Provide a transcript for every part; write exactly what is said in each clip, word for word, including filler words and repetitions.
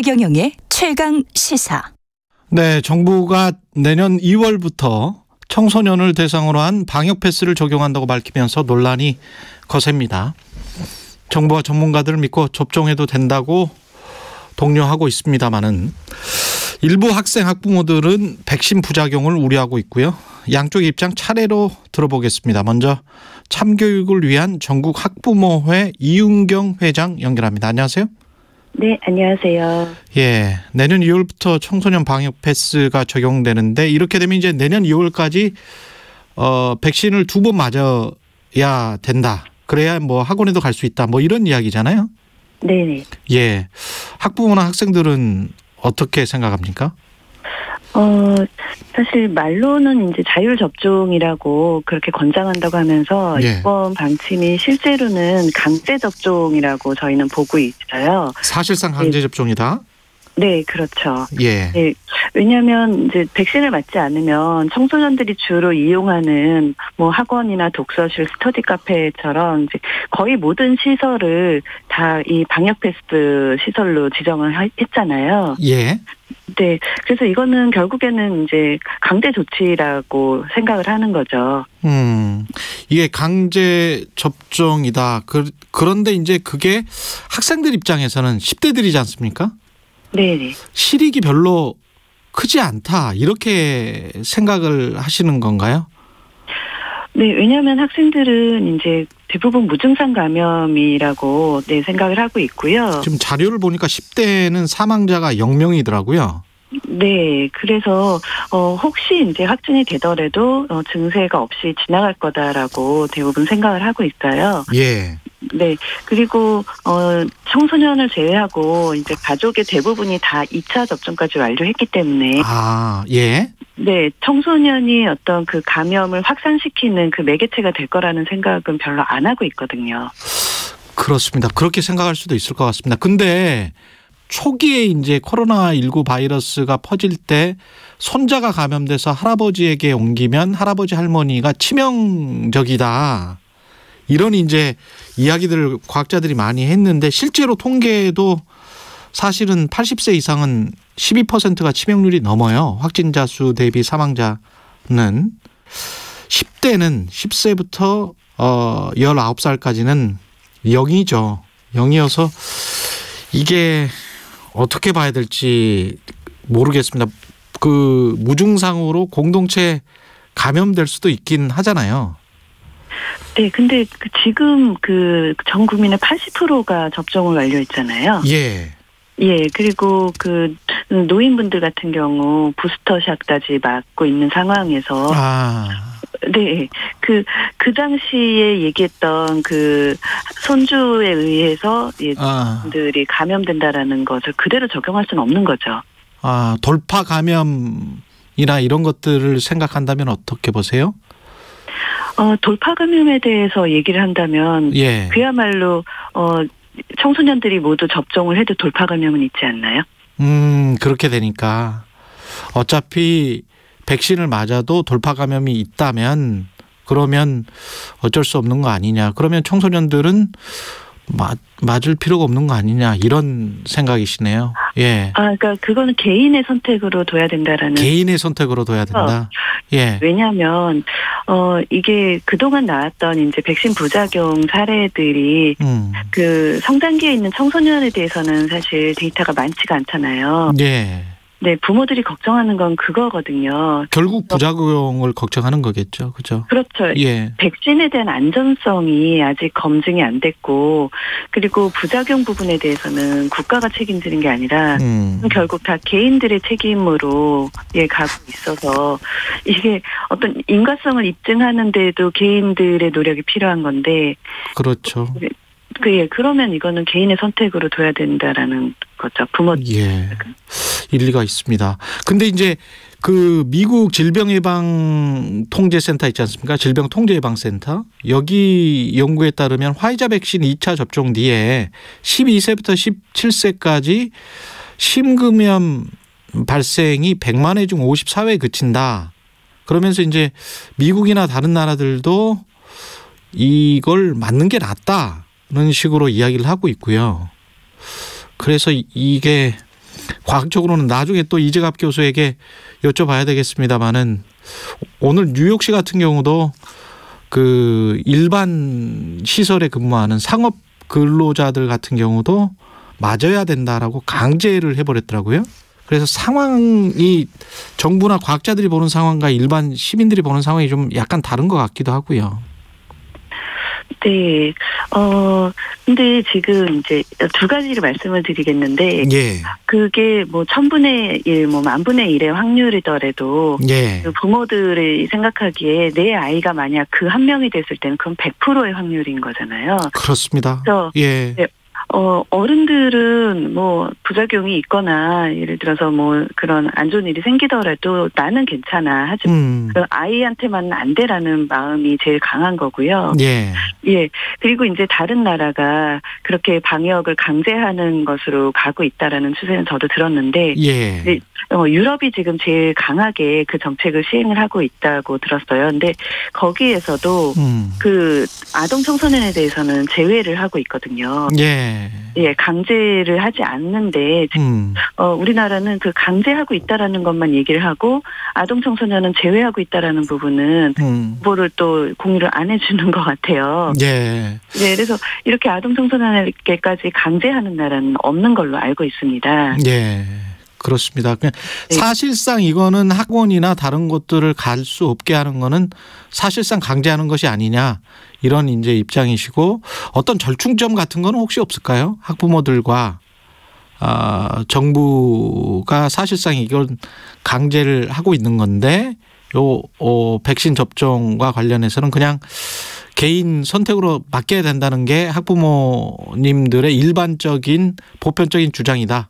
최경영의 최강 시사. 네, 정부가 내년 이월부터 청소년을 대상으로 한 방역 패스를 적용한다고 밝히면서 논란이 거셉니다. 정부와 전문가들을 믿고 접종해도 된다고 독려하고 있습니다마는 일부 학생 학부모들은 백신 부작용을 우려하고 있고요. 양쪽 입장 차례로 들어보겠습니다. 먼저 참교육을 위한 전국 학부모회 이윤경 회장 연결합니다. 안녕하세요. 네, 안녕하세요. 예, 내년 이월부터 청소년 방역 패스가 적용되는데 이렇게 되면 이제 내년 이월까지 어, 백신을 두 번 맞아야 된다. 그래야 뭐 학원에도 갈 수 있다. 뭐 이런 이야기잖아요. 네네. 예, 학부모나 학생들은 어떻게 생각합니까? 어, 사실 말로는 이제 자율 접종이라고 그렇게 권장한다고 하면서 예. 이번 방침이 실제로는 강제 접종이라고 저희는 보고 있어요. 사실상 강제 네. 접종이다. 네, 그렇죠. 예. 네, 왜냐하면 이제 백신을 맞지 않으면 청소년들이 주로 이용하는 뭐 학원이나 독서실, 스터디 카페처럼 이제 거의 모든 시설을 다 이 방역 패스 시설로 지정을 했잖아요. 예. 네, 그래서 이거는 결국에는 이제 강제 조치라고 생각을 하는 거죠. 음, 이게 강제 접종이다. 그, 그런데 이제 그게 학생들 입장에서는 십 대들이지 않습니까? 네네. 실익이 별로 크지 않다. 이렇게 생각을 하시는 건가요? 네, 왜냐하면 학생들은 이제 대부분 무증상 감염이라고 네, 생각을 하고 있고요. 지금 자료를 보니까 십 대는 사망자가 영 명이더라고요. 네, 그래서 어, 혹시 이제 확진이 되더라도 어, 증세가 없이 지나갈 거다라고 대부분 생각을 하고 있어요. 예. 네, 그리고 어, 청소년을 제외하고 이제 가족의 대부분이 다 이 차 접종까지 완료했기 때문에 아, 예. 네, 청소년이 어떤 그 감염을 확산시키는 그 매개체가 될 거라는 생각은 별로 안 하고 있거든요. 그렇습니다. 그렇게 생각할 수도 있을 것 같습니다. 근데 초기에 이제 코로나십구 바이러스가 퍼질 때 손자가 감염돼서 할아버지에게 옮기면 할아버지 할머니가 치명적이다. 이런 이제 이야기들을 과학자들이 많이 했는데 실제로 통계도 사실은 팔십 세 이상은 십이 퍼센트가 치명률이 넘어요. 확진자 수 대비 사망자는. 십 대는 십 세부터 어 열아홉 살까지는 영이죠. 영이어서 이게 어떻게 봐야 될지 모르겠습니다. 그 무증상으로 공동체 감염될 수도 있긴 하잖아요. 네, 근데 그 지금 그 전 국민의 팔십 퍼센트가 접종을 완료했잖아요. 예. 예, 그리고 그 노인분들 같은 경우 부스터샷까지 맞고 있는 상황에서 아. 네, 그, 그 당시에 얘기했던 그 손주에 의해서 예, 아. 분들이 감염된다라는 것을 그대로 적용할 수는 없는 거죠. 아, 돌파 감염이나 이런 것들을 생각한다면 어떻게 보세요? 어, 돌파 감염에 대해서 얘기를 한다면 예. 그야말로 어, 청소년들이 모두 접종을 해도 돌파 감염은 있지 않나요? 음, 그렇게 되니까 어차피 백신을 맞아도 돌파 감염이 있다면 그러면 어쩔 수 없는 거 아니냐. 그러면 청소년들은 맞, 맞을 필요가 없는 거 아니냐. 이런 생각이시네요. 예. 아, 그러니까 그거는 개인의 선택으로 둬야 된다라는. 개인의 선택으로 둬야 된다. 예. 왜냐하면 어 이게 그동안 나왔던 이제 백신 부작용 사례들이 음. 그 성장기에 있는 청소년에 대해서는 사실 데이터가 많지가 않잖아요. 예. 네, 부모들이 걱정하는 건 그거거든요. 결국 부작용을 걱정하는 거겠죠. 그죠? 그렇죠. 예. 백신에 대한 안전성이 아직 검증이 안 됐고, 그리고 부작용 부분에 대해서는 국가가 책임지는 게 아니라 음. 결국 다 개인들의 책임으로 예 가고 있어서 이게 어떤 인과성을 입증하는 데도 개인들의 노력이 필요한 건데. 그렇죠. 그, 예, 그러면 이거는 개인의 선택으로 둬야 된다라는 거죠. 부모. 예. 일리가 있습니다. 근데 이제 그 미국 질병예방통제센터 있지 않습니까? 질병통제예방센터. 여기 연구에 따르면 화이자 백신 이 차 접종 뒤에 십이 세부터 십칠 세까지 심근염 발생이 백만 회 중 오십사 회에 그친다. 그러면서 이제 미국이나 다른 나라들도 이걸 맞는 게 낫다는 식으로 이야기를 하고 있고요. 그래서 이게 과학적으로는 나중에 또 이재갑 교수에게 여쭤봐야 되겠습니다만은 오늘 뉴욕시 같은 경우도 그 일반 시설에 근무하는 상업 근로자들 같은 경우도 맞아야 된다라고 강제를 해버렸더라고요. 그래서 상황이 정부나 과학자들이 보는 상황과 일반 시민들이 보는 상황이 좀 약간 다른 것 같기도 하고요. 네. 어, 근데 지금 이제 두 가지를 말씀을 드리겠는데. 예. 그게 뭐 천분의 일, 뭐 만분의 일의 확률이더라도. 예. 그 부모들이 생각하기에 내 아이가 만약 그 한 명이 됐을 때는 그건 백 퍼센트의 확률인 거잖아요. 그렇습니다. 그래서 예. 네. 어, 어른들은 뭐 부작용이 있거나 예를 들어서 뭐 그런 안 좋은 일이 생기더라도 나는 괜찮아. 하지만 음. 그 아이한테만은 안 되라는 마음이 제일 강한 거고요. 예. 예. 그리고 이제 다른 나라가 그렇게 방역을 강제하는 것으로 가고 있다라는 추세는 저도 들었는데. 예. 네, 어, 유럽이 지금 제일 강하게 그 정책을 시행을 하고 있다고 들었어요. 근데 거기에서도 음. 그 아동 청소년에 대해서는 제외를 하고 있거든요. 예. 예, 강제를 하지 않는데, 음. 어, 우리나라는 그 강제하고 있다라는 것만 얘기를 하고, 아동 청소년은 제외하고 있다라는 부분은, 음. 정보를 또 공유를 안 해주는 것 같아요. 예. 네, 그래서 이렇게 아동 청소년에게까지 강제하는 나라는 없는 걸로 알고 있습니다. 예. 그렇습니다. 그냥 네. 사실상 이거는 학원이나 다른 곳들을 갈 수 없게 하는 거는 사실상 강제하는 것이 아니냐 이런 이제 입장이시고 어떤 절충점 같은 거는 혹시 없을까요? 학부모들과 아, 정부가 사실상 이건 강제를 하고 있는 건데 요 어, 백신 접종과 관련해서는 그냥 개인 선택으로 맡겨야 된다는 게 학부모님들의 일반적인 보편적인 주장이다.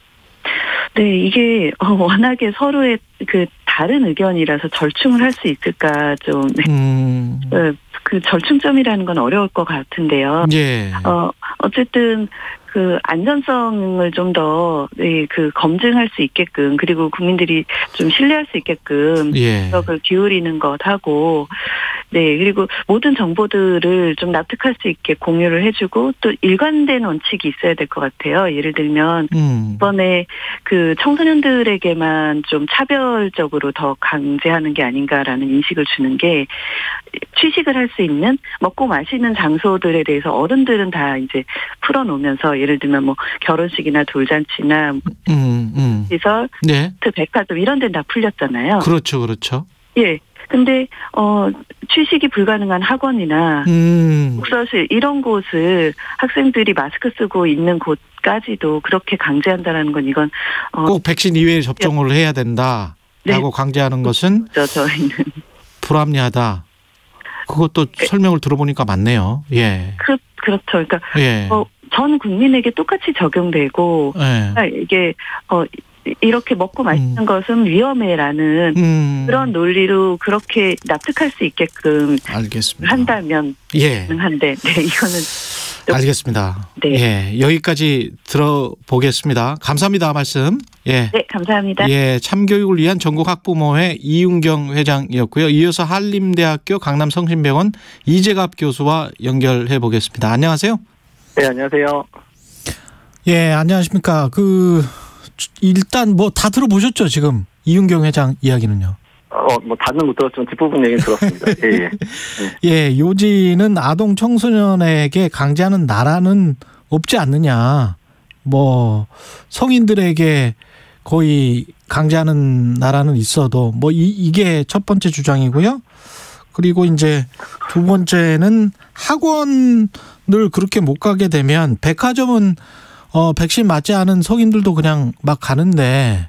네, 이게 워낙에 서로의 그 다른 의견이라서 절충을 할 수 있을까 좀 음. 그 절충점이라는 건 어려울 것 같은데요. 예. 어 어쨌든 그 안전성을 좀 더 그 검증할 수 있게끔 그리고 국민들이 좀 신뢰할 수 있게끔 예. 그걸 기울이는 것하고 네 그리고 모든 정보들을 좀 납득할 수 있게 공유를 해주고 또 일관된 원칙이 있어야 될 것 같아요. 예를 들면 음. 이번에 그 청소년들에게만 좀 차별적으로 더 강제하는 게 아닌가라는 인식을 주는 게 취식을 할 수 있는 먹고 마시는 장소들에 대해서 어른들은 다 이제 풀어놓으면서 예를 들면 뭐 결혼식이나 돌잔치나 음, 음. 시설, 네. 백화점 이런 데는 다 풀렸잖아요. 그렇죠, 그렇죠. 예. 근데 어 취식이 불가능한 학원이나 음. 독서실 이런 곳을 학생들이 마스크 쓰고 있는 곳까지도 그렇게 강제한다라는 건 이건 어 꼭 백신 이외에 접종을 해야 된다라고 네. 강제하는 것은 그렇죠, 저희는 불합리하다. 그것도 네. 설명을 들어보니까 맞네요. 예. 그 그렇죠. 그러니까 예. 어, 전 국민에게 똑같이 적용되고 예. 그러니까 이게 어 이렇게 먹고 마시는 음. 것은 위험해라는 음. 그런 논리로 그렇게 납득할 수 있게끔 알겠습니다. 한다면 예. 가능한데 네 이거는 알겠습니다. 네. 예. 여기까지 들어보겠습니다. 감사합니다. 말씀. 예. 네 감사합니다. 예. 참교육을 위한 전국 학부모회 이윤경 회장이었고요. 이어서 한림대학교 강남성심병원 이재갑 교수와 연결해 보겠습니다. 안녕하세요. 네, 안녕하세요. 예, 안녕하십니까. 그 일단 뭐 다 들어보셨죠, 지금 이윤경 회장 이야기는요. 어, 뭐 다는 못 들었지만 뒷부분 얘기는 들었습니다. 예, 예. 예, 요지는 아동 청소년에게 강제하는 나라는 없지 않느냐. 뭐 성인들에게 거의 강제하는 나라는 있어도 뭐 이, 이게 첫 번째 주장이고요. 그리고 이제 두 번째는 학원을 그렇게 못 가게 되면 백화점은 어, 백신 맞지 않은 성인들도 그냥 막 가는데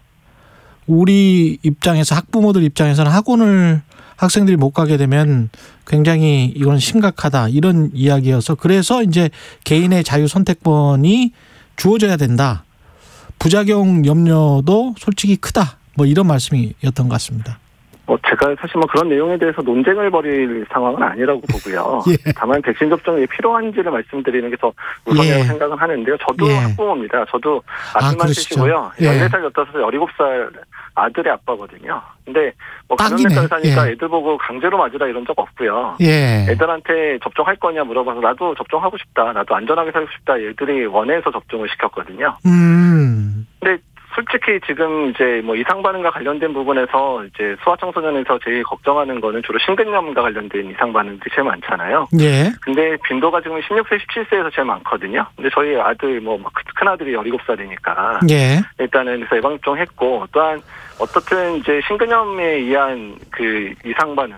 우리 입장에서 학부모들 입장에서는 학원을 학생들이 못 가게 되면 굉장히 이건 심각하다 이런 이야기여서 그래서 이제 개인의 자유 선택권이 주어져야 된다. 부작용 염려도 솔직히 크다. 뭐 이런 말씀이었던 것 같습니다. 뭐 제가 사실 뭐 그런 내용에 대해서 논쟁을 벌일 상황은 아니라고 보고요. 예. 다만 백신 접종이 필요한지를 말씀드리는 게 더 우선이라고 예. 생각은 하는데요. 저도 예. 학부모입니다. 저도 아들만 아, 쓰시고요. 예. 열네 살 옅어서 열일곱 살 아들의 아빠거든요. 근데 뭐 딱이네. 가정내과 의사니까 예. 애들 보고 강제로 맞으라 이런 적 없고요. 예. 애들한테 접종할 거냐 물어봐서 나도 접종하고 싶다. 나도 안전하게 살고 싶다. 애들이 원해서 접종을 시켰거든요. 음. 근데 솔직히 지금 이제 뭐 이상 반응과 관련된 부분에서 이제 소아청소년에서 제일 걱정하는 거는 주로 심근염과 관련된 이상 반응들이 제일 많잖아요. 예. 근데 빈도가 지금 십육 세, 십칠 세에서 제일 많거든요. 근데 저희 아들 뭐 큰 아들이 열일곱 살이니까 예. 일단은 그래서 예방접종 했고 또한 어떻든 이제 심근염에 의한 그 이상 반응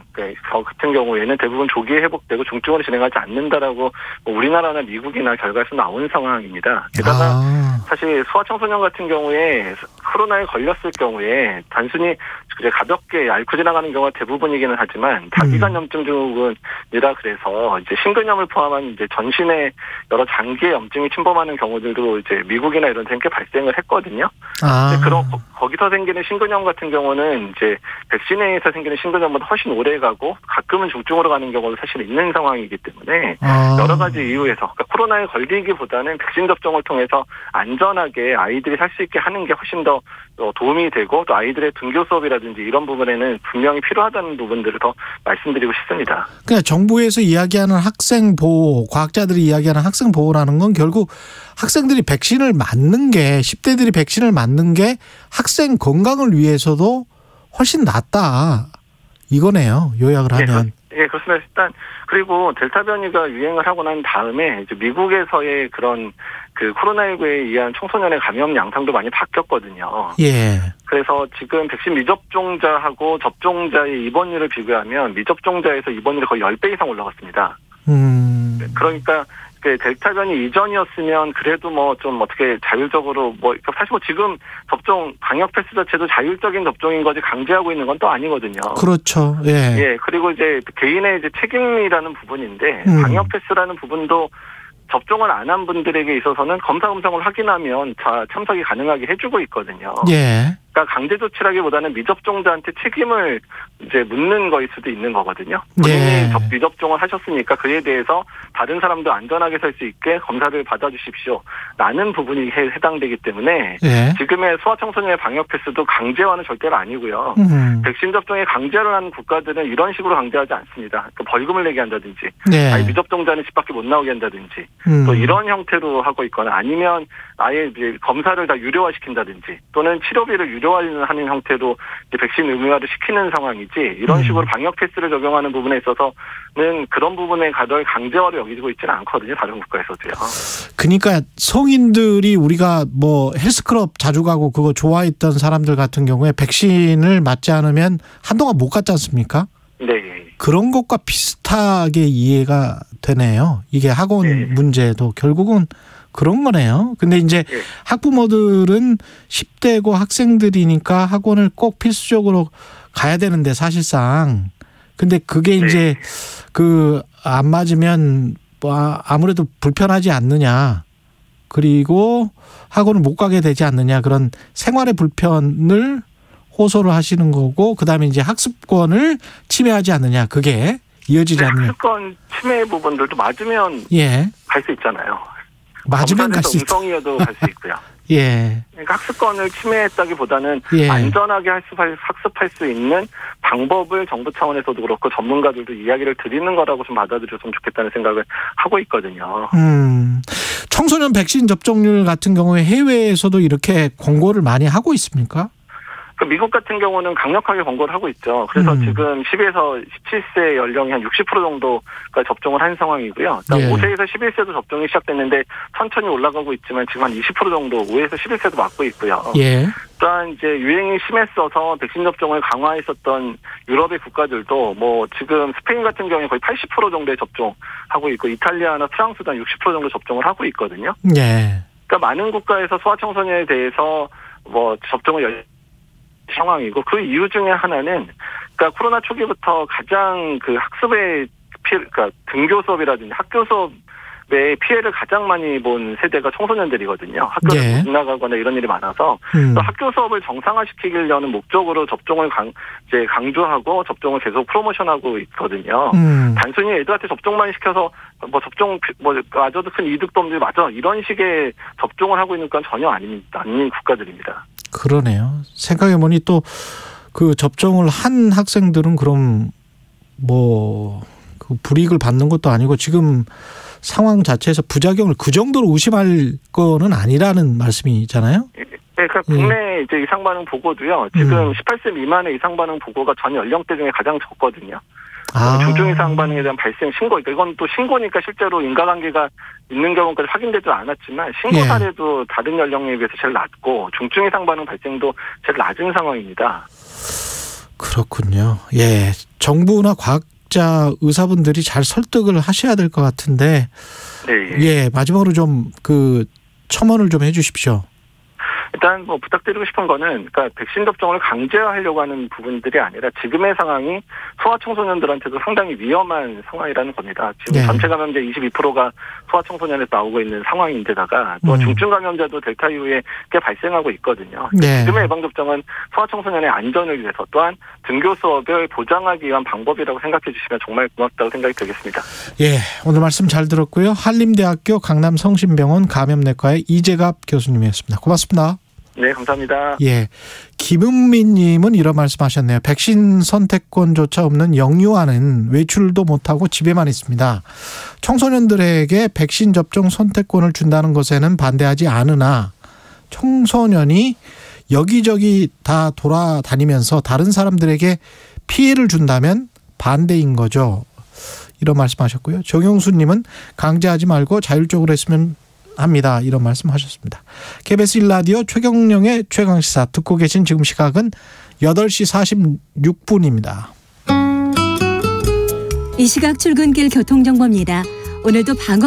같은 경우에는 대부분 조기에 회복되고 중증으로 진행하지 않는다라고 뭐 우리나라나 미국이나 결과에서 나온 상황입니다. 게다가 아. 사실 소아청소년 같은 경우에 코로나에 걸렸을 경우에 단순히 이제 가볍게 앓고 지나가는 경우가 대부분이기는 하지만 다기관염증 증후군이라 그래서 이제 심근염을 포함한 이제 전신에 여러 장기의 염증이 침범하는 경우들도 이제 미국이나 이런 데는 꽤 발생을 했거든요. 아. 그런 거기서 생기는 심근염 같은 경우는 이제 백신에 의해서 생기는 심근염보다 훨씬 오래 가고 가끔은 중증으로 가는 경우도 사실 있는 상황이기 때문에 아. 여러 가지 이유에서 그러니까 코로나에 걸리기보다는 백신 접종을 통해서 안전하게 아이들이 살 수 있게 하는 게 훨씬 더 도움이 되고 또 아이들의 등교 수업이라든지 이런 부분에는 분명히 필요하다는 부분들을 더 말씀드리고 싶습니다. 그러니까 정부에서 이야기하는 학생 보호, 과학자들이 이야기하는 학생 보호라는 건 결국 학생들이 백신을 맞는 게 십 대들이 백신을 맞는 게 학생 건강을 위해서도 훨씬 낫다. 이거네요. 요약을 하면. 예, 예, 그렇습니다. 일단 그리고 델타 변이가 유행을 하고 난 다음에 이제 미국에서의 그런 그 코로나십구에 의한 청소년의 감염 양상도 많이 바뀌었거든요. 예. 그래서 지금 백신 미접종자하고 접종자의 입원율을 비교하면 미접종자에서 입원율이 거의 십 배 이상 올라갔습니다. 음. 그러니까 그 델타 변이 이전이었으면 그래도 뭐 좀 어떻게 자율적으로 뭐 사실 뭐 지금 접종 방역 패스 자체도 자율적인 접종인 거지 강제하고 있는 건 또 아니거든요. 그렇죠. 예. 예. 그리고 이제 개인의 이제 책임이라는 부분인데 음. 방역 패스라는 부분도 접종을 안 한 분들에게 있어서는 검사 음성을 확인하면 다 참석이 가능하게 해주고 있거든요. 예. 그러니까 강제 조치라기보다는 미접종자한테 책임을 이제 묻는 거일 수도 있는 거거든요. 본인이 예. 미접종을 하셨으니까 그에 대해서 다른 사람도 안전하게 살 수 있게 검사를 받아주십시오. 라는 부분이 해당되기 때문에 예. 지금의 소아청소년의 방역 패스도 강제화는 절대로 아니고요. 음. 백신 접종에 강제를 하는 국가들은 이런 식으로 강제하지 않습니다. 또 벌금을 내게 한다든지 네. 아니 미접종자는 집 밖에 못 나오게 한다든지 음. 또 이런 형태로 하고 있거나 아니면 아예 이제 검사를 다 유료화시킨다든지 또는 치료비를 유료화하는 형태로 이제 백신 의무화를 시키는 상황이지 이런 음. 식으로 방역 패스를 적용하는 부분에 있어서는 그런 부분에 가별 강제화를 여기고 있지는 않거든요. 다른 국가에서도요. 그러니까 성인들이 우리가 뭐 헬스클럽 자주 가고 그거 좋아했던 사람들 같은 경우에 백신을 맞지 않으면 한동안 못 갔지 않습니까? 네. 그런 것과 비슷하게 이해가 되네요. 이게 학원 네. 문제도 결국은 그런 거네요. 근데 이제 네. 학부모들은 십 대고 학생들이니까 학원을 꼭 필수적으로 가야 되는데 사실상. 근데 그게 네. 이제 그 안 맞으면 뭐 아무래도 불편하지 않느냐. 그리고 학원을 못 가게 되지 않느냐. 그런 생활의 불편을 호소를 하시는 거고 그다음에 이제 학습권을 침해하지 않느냐. 그게 이어지지 않느냐. 학습권 침해 부분들도 맞으면 예. 갈 수 있잖아요. 맞으면 갈 수 있다. 음성이어도 갈 수 있고요. 예. 그러니까 학습권을 침해했다기보다는 예. 안전하게 학습할, 학습할 수 있는 방법을 정부 차원에서도 그렇고 전문가들도 이야기를 드리는 거라고 좀 받아들였으면 좋겠다는 생각을 하고 있거든요. 음. 청소년 백신 접종률 같은 경우에 해외에서도 이렇게 권고를 많이 하고 있습니까? 그 미국 같은 경우는 강력하게 권고를 하고 있죠. 그래서 음. 지금 십에서 십칠 세 연령이 한 육십 퍼센트 정도가 접종을 한 상황이고요. 예. 오 세에서 십일 세도 접종이 시작됐는데 천천히 올라가고 있지만 지금 한 이십 퍼센트 정도 오에서 십일 세도 맞고 있고요. 예. 또한 이제 유행이 심했어서 백신 접종을 강화했었던 유럽의 국가들도 뭐 지금 스페인 같은 경우에 거의 팔십 퍼센트 정도의 접종하고 있고 이탈리아나 프랑스도 한 육십 퍼센트 정도 접종을 하고 있거든요. 예. 그러니까 많은 국가에서 소아청소년에 대해서 뭐 접종을 열 상황이고 그 이유 중에 하나는 그러니까 코로나 초기부터 가장 그 학습의 피해, 그러니까 등교 수업이라든지 학교 수업의 피해를 가장 많이 본 세대가 청소년들이거든요. 학교를 예. 못 나가거나 이런 일이 많아서 음. 또 학교 수업을 정상화시키려는 목적으로 접종을 강, 이제 강조하고 접종을 계속 프로모션하고 있거든요. 음. 단순히 애들한테 접종만 시켜서 뭐 접종 뭐 맞아도 큰 이득도 없는데 맞아 이런 식의 접종을 하고 있는 건 전혀 아닙니다. 아닌 국가들입니다. 그러네요. 생각해보니 또 그 접종을 한 학생들은 그럼 뭐 그 불이익을 받는 것도 아니고 지금 상황 자체에서 부작용을 그 정도로 의심할 거는 아니라는 말씀이잖아요. 네, 그러니까 예. 국내 이제 이상 반응 보고도요. 지금 음. 십팔 세 미만의 이상 반응 보고가 전 연령대 중에 가장 적거든요. 아. 중증 이상 반응에 대한 발생 신고, 이건 또 신고니까 실제로 인과관계가 있는 경우까지 확인되지 않았지만 신고 예. 사례도 다른 연령에 비해서 제일 낮고 중증 이상 반응 발생도 제일 낮은 상황입니다. 그렇군요. 예, 정부나 과학자 의사분들이 잘 설득을 하셔야 될 것 같은데, 네. 예, 마지막으로 좀 그 첨언을 좀 해주십시오. 일단 뭐 부탁드리고 싶은 거는, 그러니까 백신 접종을 강제화하려고 하는 부분들이 아니라 지금의 상황이 소아청소년들한테도 상당히 위험한 상황이라는 겁니다. 지금 네. 전체 감염자 이십이 퍼센트가 소아청소년에 나오고 있는 상황인데다가 또 음. 중증 감염자도 델타 이후에 꽤 발생하고 있거든요. 네. 지금의 예방접종은 소아청소년의 안전을 위해서 또한 등교 수업을 보장하기 위한 방법이라고 생각해 주시면 정말 고맙다고 생각이 들겠습니다. 예, 오늘 말씀 잘 들었고요. 한림대학교 강남성심병원 감염내과의 이재갑 교수님이었습니다. 고맙습니다. 네, 감사합니다. 예, 김은민 님은 이런 말씀하셨네요. 백신 선택권조차 없는 영유아는 외출도 못하고 집에만 있습니다. 청소년들에게 백신 접종 선택권을 준다는 것에는 반대하지 않으나 청소년이 여기저기 다 돌아다니면서 다른 사람들에게 피해를 준다면 반대인 거죠. 이런 말씀하셨고요. 정용수 님은 강제하지 말고 자율적으로 했으면 합니다. 이런 말씀하셨습니다. 케이비에스 일 라디오 최경영의 최강시사 듣고 계신 지금 시각은 여덟 시 사십육 분입니다. 이 시각 출근길 교통정보입니다. 오늘도 방어